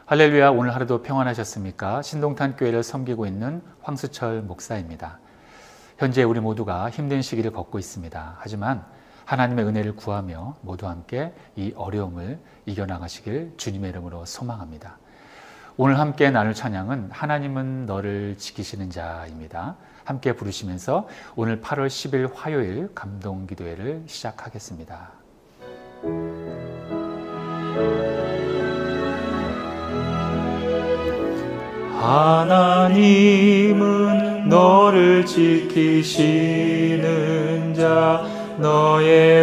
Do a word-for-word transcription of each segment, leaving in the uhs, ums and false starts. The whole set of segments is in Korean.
할렐루야, 오늘 하루도 평안하셨습니까? 신동탄 교회를 섬기고 있는 황수철 목사입니다. 현재 우리 모두가 힘든 시기를 겪고 있습니다. 하지만 하나님의 은혜를 구하며 모두 함께 이 어려움을 이겨나가시길 주님의 이름으로 소망합니다. 오늘 함께 나눌 찬양은 하나님은 너를 지키시는 자입니다. 함께 부르시면서 오늘 팔월 십일 화요일 감동기도회를 시작하겠습니다. 하나님은 너를 지키시는 자, 너의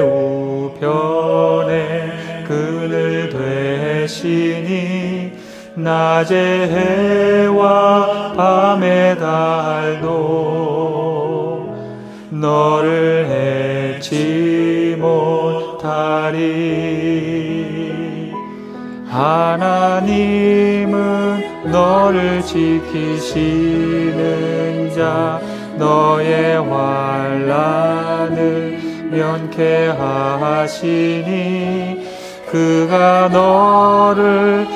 우편에 그늘 되시니 낮의 해와 밤의 달도 너를 해치 못하리. 하나님은 너를 지키시는 자, 너의 환난을 면케하시니 그가 너를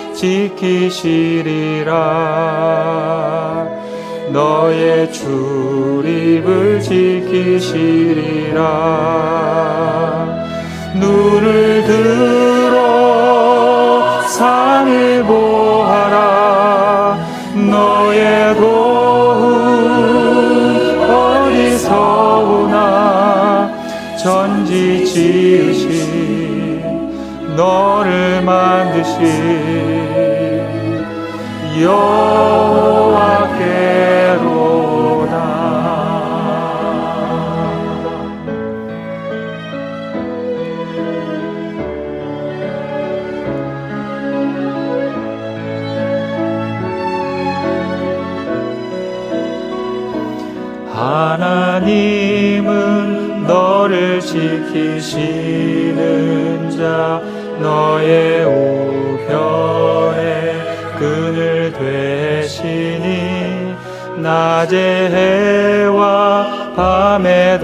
지키시리라. 너의 출입을 지키시리라. 눈을 들어 산을 보아라. 너의 도움 어디서 오나. 전지 지으신 너를 만드신 여호와께로다. 하나님은 너를 지키시는 자, 너의 우편에 그늘 되시니 낮의 해와 밤의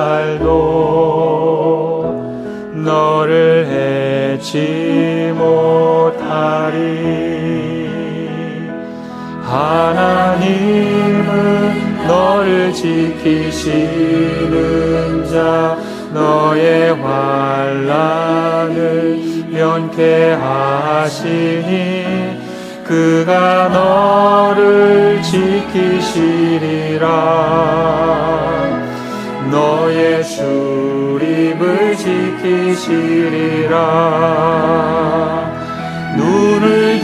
달도 너를 해치 못하리. 하나님은 너를 지키시는 자, 너의 환난을 면케하시니 그가 너를 지키시리라. 너의 출입을 지키시리라. 눈을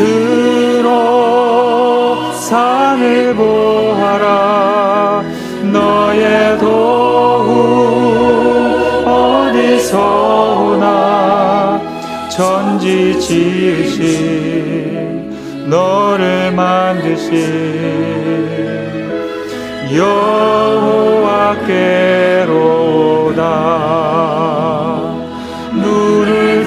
들어 산을 보아라. 너의 도움 어디서 오나. 전지 지으신 너를 만드신 여호와께로다. 눈을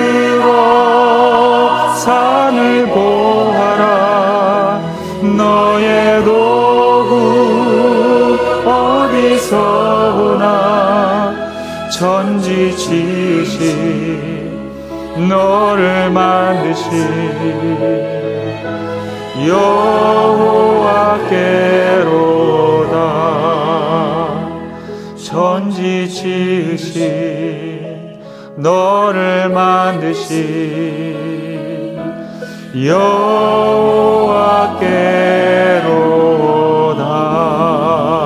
들어 산을 보아라. 너의 도움 어디서 오나. 전지 지으신 너를 만드신 여호와께로다. 전지 지으신 너를 만드신 여호와께로다.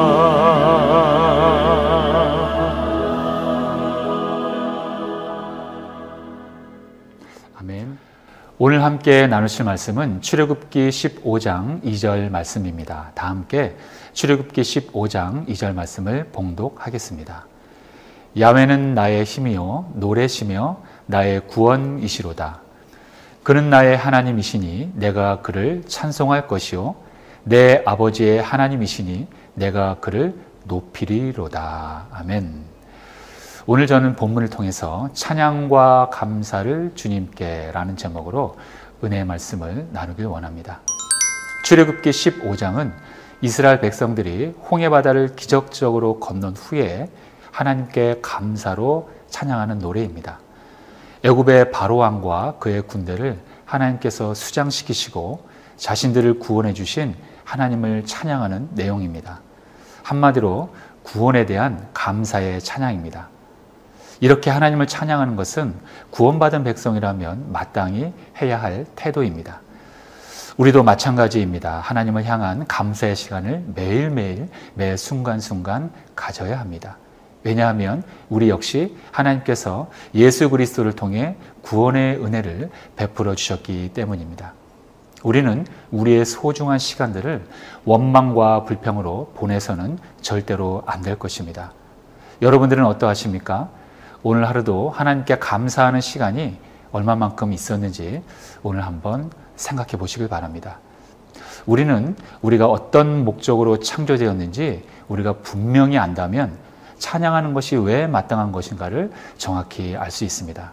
아멘. 오늘 함께 나누실 말씀은 출애굽기 십오 장 이 절 말씀입니다. 다 함께 출애굽기 십오 장 이 절 말씀을 봉독하겠습니다. 야훼는 나의 힘이요 노래시며 나의 구원이시로다. 그는 나의 하나님이시니 내가 그를 찬송할 것이요 내 아버지의 하나님이시니 내가 그를 높이리로다. 아멘. 오늘 저는 본문을 통해서 찬양과 감사를 주님께 라는 제목으로 은혜의 말씀을 나누길 원합니다. 출애굽기 십오 장은 이스라엘 백성들이 홍해바다를 기적적으로 건넌 후에 하나님께 감사로 찬양하는 노래입니다. 애굽의 바로왕과 그의 군대를 하나님께서 수장시키시고 자신들을 구원해 주신 하나님을 찬양하는 내용입니다. 한마디로 구원에 대한 감사의 찬양입니다. 이렇게 하나님을 찬양하는 것은 구원받은 백성이라면 마땅히 해야 할 태도입니다. 우리도 마찬가지입니다. 하나님을 향한 감사의 시간을 매일매일 매 순간순간 가져야 합니다. 왜냐하면 우리 역시 하나님께서 예수 그리스도를 통해 구원의 은혜를 베풀어 주셨기 때문입니다. 우리는 우리의 소중한 시간들을 원망과 불평으로 보내서는 절대로 안 될 것입니다. 여러분들은 어떠하십니까? 오늘 하루도 하나님께 감사하는 시간이 얼마만큼 있었는지 오늘 한번 생각해 보시길 바랍니다. 우리는 우리가 어떤 목적으로 창조되었는지 우리가 분명히 안다면 찬양하는 것이 왜 마땅한 것인가를 정확히 알 수 있습니다.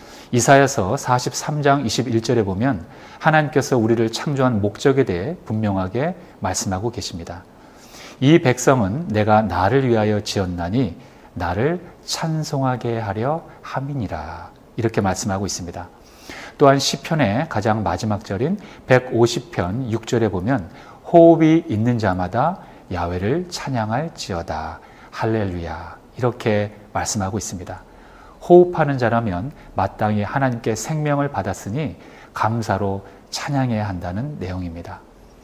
이사야서 사십삼 장 이십일 절에 보면 하나님께서 우리를 창조한 목적에 대해 분명하게 말씀하고 계십니다. 이 백성은 내가 나를 위하여 지었나니 나를 찬송하게 하려 함이니라. 이렇게 말씀하고 있습니다. 또한 시편의 가장 마지막 절인 백오십 편 육 절에 보면 호흡이 있는 자마다 야훼를 찬양할지어다. 할렐루야. 이렇게 말씀하고 있습니다. 호흡하는 자라면 마땅히 하나님께 생명을 받았으니 감사로 찬양해야 한다는 내용입니다.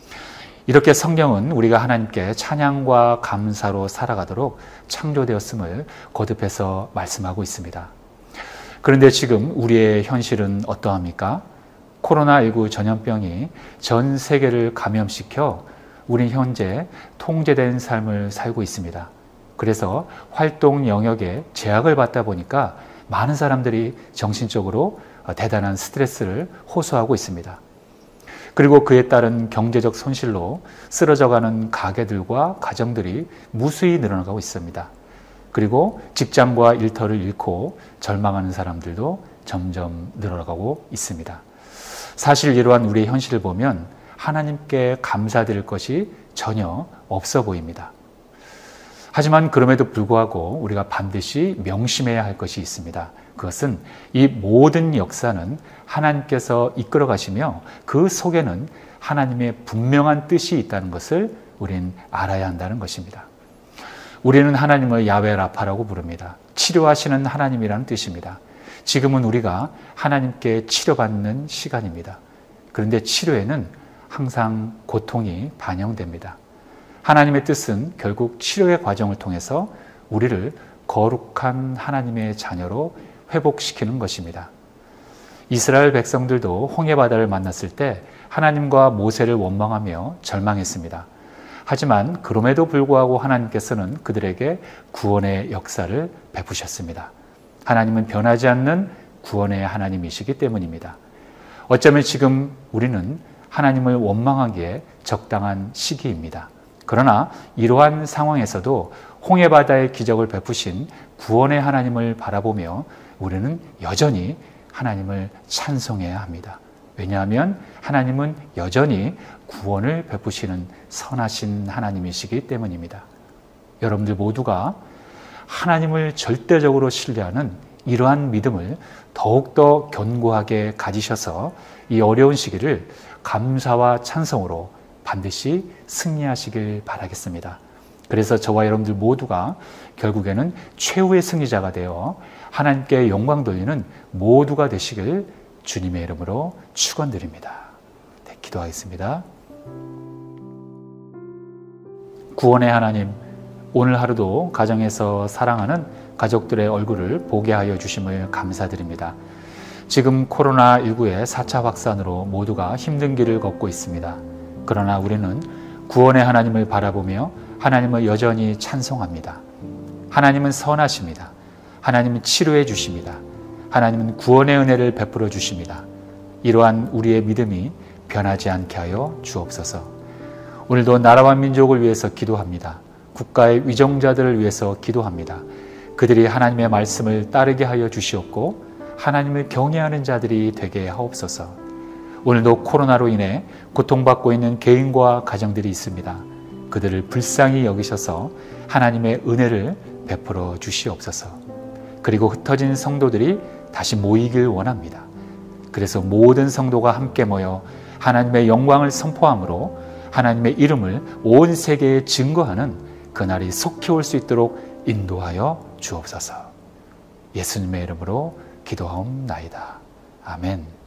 이렇게 성경은 우리가 하나님께 찬양과 감사로 살아가도록 창조되었음을 거듭해서 말씀하고 있습니다. 그런데 지금 우리의 현실은 어떠합니까? 코로나십구 전염병이 전 세계를 감염시켜 우리 현재 통제된 삶을 살고 있습니다. 그래서 활동 영역에 제약을 받다 보니까 많은 사람들이 정신적으로 대단한 스트레스를 호소하고 있습니다. 그리고 그에 따른 경제적 손실로 쓰러져가는 가게들과 가정들이 무수히 늘어나고 있습니다. 그리고 직장과 일터를 잃고 절망하는 사람들도 점점 늘어나고 있습니다. 사실 이러한 우리의 현실을 보면 하나님께 감사드릴 것이 전혀 없어 보입니다. 하지만 그럼에도 불구하고 우리가 반드시 명심해야 할 것이 있습니다. 그것은 이 모든 역사는 하나님께서 이끌어 가시며 그 속에는 하나님의 분명한 뜻이 있다는 것을 우리는 알아야 한다는 것입니다. 우리는 하나님을 야훼 라파라고 부릅니다. 치료하시는 하나님이라는 뜻입니다. 지금은 우리가 하나님께 치료받는 시간입니다. 그런데 치료에는 항상 고통이 반영됩니다. 하나님의 뜻은 결국 치료의 과정을 통해서 우리를 거룩한 하나님의 자녀로 회복시키는 것입니다. 이스라엘 백성들도 홍해바다를 만났을 때 하나님과 모세를 원망하며 절망했습니다. 하지만 그럼에도 불구하고 하나님께서는 그들에게 구원의 역사를 베푸셨습니다. 하나님은 변하지 않는 구원의 하나님이시기 때문입니다. 어쩌면 지금 우리는 하나님을 원망하기에 적당한 시기입니다. 그러나 이러한 상황에서도 홍해바다의 기적을 베푸신 구원의 하나님을 바라보며 우리는 여전히 하나님을 찬송해야 합니다. 왜냐하면 하나님은 여전히 구원을 베푸시는 선하신 하나님이시기 때문입니다. 여러분들 모두가 하나님을 절대적으로 신뢰하는 이러한 믿음을 더욱더 견고하게 가지셔서 이 어려운 시기를 감사와 찬송으로 반드시 승리하시길 바라겠습니다. 그래서 저와 여러분들 모두가 결국에는 최후의 승리자가 되어 하나님께 영광 돌리는 모두가 되시길 주님의 이름으로 축원드립니다. 네, 기도하겠습니다. 구원의 하나님, 오늘 하루도 가정에서 사랑하는 가족들의 얼굴을 보게 하여 주심을 감사드립니다. 지금 코로나십구의 사 차 확산으로 모두가 힘든 길을 걷고 있습니다. 그러나 우리는 구원의 하나님을 바라보며 하나님을 여전히 찬송합니다. 하나님은 선하십니다. 하나님은 치료해 주십니다. 하나님은 구원의 은혜를 베풀어 주십니다. 이러한 우리의 믿음이 변하지 않게 하여 주옵소서. 오늘도 나라와 민족을 위해서 기도합니다. 국가의 위정자들을 위해서 기도합니다. 그들이 하나님의 말씀을 따르게 하여 주시옵고 하나님을 경외하는 자들이 되게 하옵소서. 오늘도 코로나로 인해 고통받고 있는 개인과 가정들이 있습니다. 그들을 불쌍히 여기셔서 하나님의 은혜를 베풀어 주시옵소서. 그리고 흩어진 성도들이 다시 모이길 원합니다. 그래서 모든 성도가 함께 모여 하나님의 영광을 선포함으로 하나님의 이름을 온 세계에 증거하는 그날이 속히 올 수 있도록 인도하여 주옵소서. 예수님의 이름으로 기도하옵나이다. 아멘.